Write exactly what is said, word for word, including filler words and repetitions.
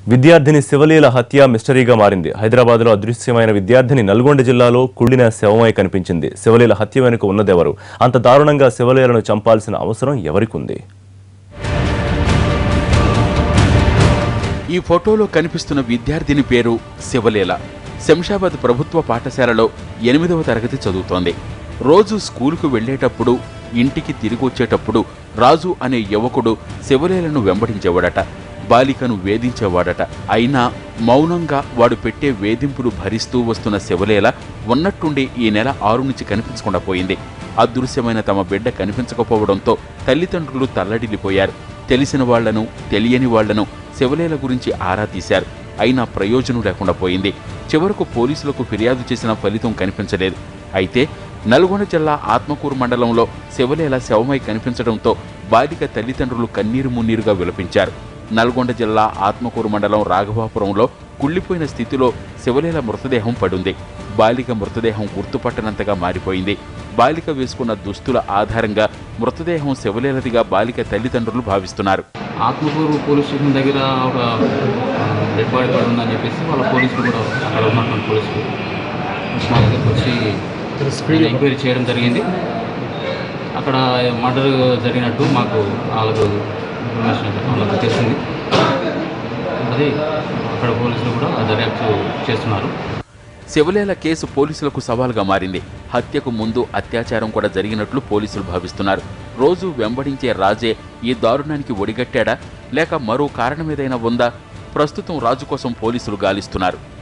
విద్యార్థిని శివలీల హత్య మిస్టరీగా మారింది. హైదరాబాద్లో అదృశ్యమైన విద్యార్థిని నల్గొండ జిల్లాలో కుళ్ళిన శవమై కనిపించింది. శివలీల హత్య వెనుక ఉన్నదెవరు? అంత దారుణంగా శివలీలను చంపాల్సిన అవసరం ఎవరికుంది? ఈ ఫోటోలో కనిపిస్తున్న విద్యార్థిని పేరు శివలీల. శంషాబాద్ ప్రభుత్వ పాఠశాలలో ఎనిమిదవ తరగతి చదువుతోంది. రోజు స్కూలుకు వెళ్లేటప్పుడు, ఇంటికి తిరిగి వచ్చేటప్పుడు రాజు అనే యువకుడు శివలీలను వెంబడించేవాడట. బాలికను వేధించేవాడట. అయినా మౌనంగా వాడు పెట్టే వేధింపులు భరిస్తూ వస్తున్న శివలీల ఉన్నట్టుండి ఈ నెల ఆరు నుంచి కనిపించకుండా పోయింది. అదృశ్యమైన తమ బిడ్డ కనిపించకపోవడంతో తల్లిదండ్రులు తల్లడిల్లిపోయారు. తెలిసిన వాళ్లను, తెలియని వాళ్లను శివలీల గురించి ఆరా తీశారు. అయినా ప్రయోజనం లేకుండా పోయింది. చివరకు పోలీసులకు ఫిర్యాదు చేసిన ఫలితం కనిపించలేదు. అయితే నల్గొండ జిల్లా ఆత్మకూరు మండలంలో శివలీల శవమై కనిపించడంతో బాలిక తల్లిదండ్రులు కన్నీరు మున్నీరుగా విలపించారు. నల్గొండ జిల్లా ఆత్మకూరు మండలం రాఘవాపురంలో కుళ్లిపోయిన స్థితిలో శివలీల మృతదేహం పడుంది. బాలిక మృతదేహం గుర్తుపట్టనంతగా మారిపోయింది. బాలిక వేసుకున్న దుస్తుల ఆధారంగా మృతదేహం శివలీలదిగా బాలిక తల్లిదండ్రులు భావిస్తున్నారు. ఆత్మకూరు పోలీస్ స్టేషన్ దగ్గర ఒక డెడ్ బాడీ పడి ఉందని చెప్పేసి వాళ్ళ పోలీసులు కూడా అక్కడ ఉన్నటువంటి పోలీసులు మా దగ్గరకు వచ్చి ఎంక్వైరీ చేయడం జరిగింది. అక్కడ మర్డర్ జరిగినట్టు మాకు వాళ్ళకు ఇన్ఫర్మేషన్ వాళ్ళకు తెలిసింది. అది అక్కడ పోలీసులు కూడా దర్యాప్తు చేస్తున్నారు. శివలీల కేసు పోలీసులకు సవాల్గా మారింది. హత్యకు ముందు అత్యాచారం కూడా జరిగినట్లు పోలీసులు భావిస్తున్నారు. రోజు వెంబడించే రాజే ఈ దారుణానికి ఒడిగట్టాడా లేక మరో కారణమేదైనా ఉందా? ప్రస్తుతం రాజు కోసం పోలీసులు గాలిస్తున్నారు.